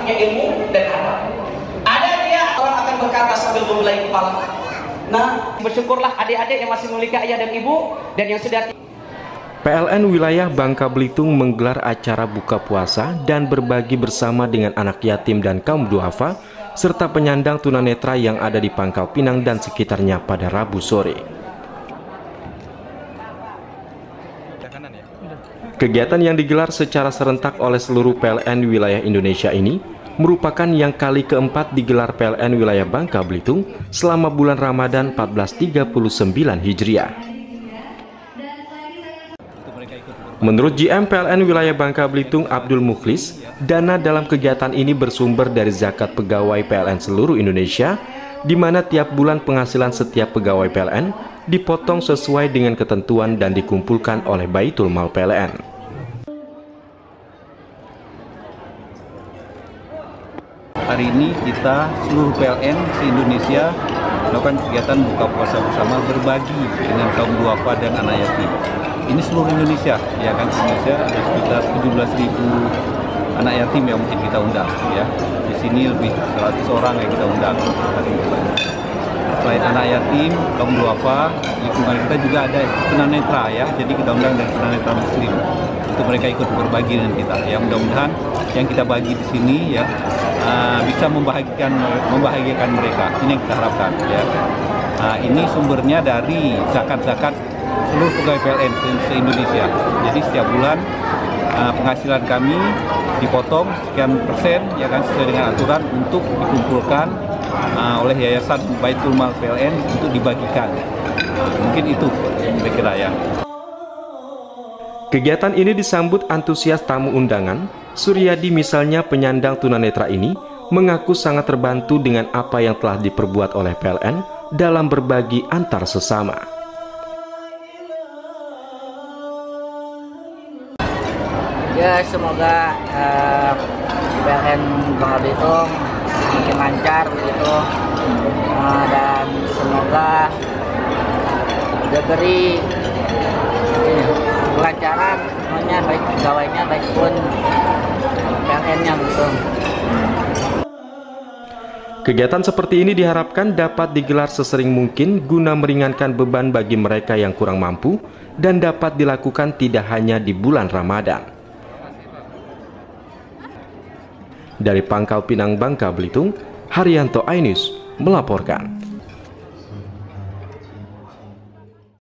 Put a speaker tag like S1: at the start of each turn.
S1: punya ilmu dan adab. Ada dia orang akan berkata sambil membelai kepala. Nah, bersyukurlah adik-adik yang masih memiliki ayah dan ibu dan yang sudah.
S2: PLN wilayah Bangka Belitung menggelar acara buka puasa dan berbagi bersama dengan anak yatim dan kaum duafa serta penyandang tunanetra yang ada di Pangkal Pinang dan sekitarnya pada Rabu sore. Kegiatan yang digelar secara serentak oleh seluruh PLN wilayah Indonesia ini merupakan yang kali keempat digelar PLN wilayah Bangka Belitung selama bulan Ramadan 1439 Hijriah. Menurut GM PLN wilayah Bangka Belitung Abdul Mukhlis, dana dalam kegiatan ini bersumber dari zakat pegawai PLN seluruh Indonesia, di mana tiap bulan penghasilan setiap pegawai PLN dipotong sesuai dengan ketentuan dan dikumpulkan oleh Baitul Mal PLN.
S3: Hari ini kita seluruh PLN se-Indonesia melakukan kegiatan buka puasa bersama berbagi dengan kaum duafa dan anak yatim. Ini seluruh Indonesia, ya kan, Indonesia ada sekitar 17.000 anak yatim yang mungkin kita undang, ya. Di sini lebih 100 orang yang kita undang hari ini. Selain anak yatim, kaum duafa, lingkungan kita juga ada tunanetra, ya. Jadi kita undang dari tunanetra Muslim untuk mereka ikut berbagi dengan kita. Ya, mudah-mudahan yang kita bagi di sini, ya, bisa membahagiakan mereka. Ini yang kita harapkan, ya. Ini sumbernya dari zakat-zakat seluruh pegawai PLN se-Indonesia. Jadi setiap bulan penghasilan kami dipotong sekian persen, ya kan, sesuai dengan aturan untuk dikumpulkan oleh Yayasan Baitul Mal PLN untuk dibagikan. Mungkin itu kira-kira ya.
S2: Kegiatan ini disambut antusias tamu undangan. Suryadi misalnya penyandang tunanetra ini mengaku sangat terbantu dengan apa yang telah diperbuat oleh PLN dalam berbagi antar sesama.
S4: Ya, semoga PLN Bangka Belitung semakin lancar begitu, dan semoga diberi kelancaran semuanya, baik pegawainya baik pun PLN-nya betul.
S2: Kegiatan seperti ini diharapkan dapat digelar sesering mungkin guna meringankan beban bagi mereka yang kurang mampu dan dapat dilakukan tidak hanya di bulan Ramadan. Dari Pangkal Pinang, Bangka Belitung, Haryanto Ainus melaporkan.